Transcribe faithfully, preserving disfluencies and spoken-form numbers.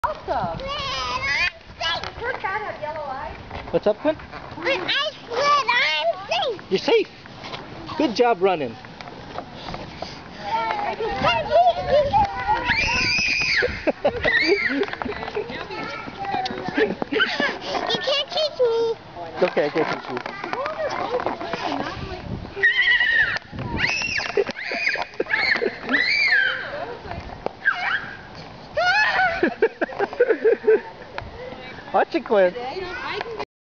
Awesome. Quinn, I'm safe. Her cat have yellow eyes. What's up, Quinn? I slid. I'm safe. You're safe. Good job running. You can't teach me. You can't teach me. Okay, I can't teach you. Watch it, Quinn.